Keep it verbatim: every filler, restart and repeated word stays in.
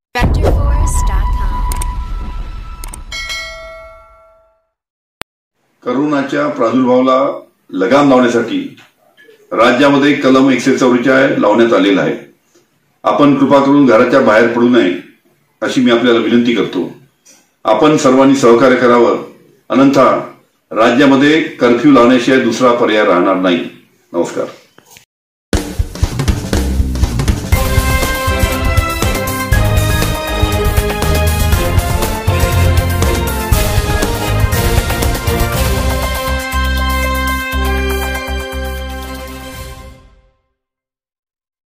करोनाच्या प्रादुर्भावाला लगाम लावण्यासाठी राज्यामध्ये कलम एकशे चौवेचाळीस लावण्यात आलेला आहे। आपण कृपा करून घराच्या बाहेर पडू नये अशी मी आपल्याला विनंती करतो। आपण सर्वांनी सहकार्य करावं, अन्यथा राज्यामध्ये कर्फ्यू लावण्याशिवाय दुसरा पर्याय राहणार नाही। नमस्कार।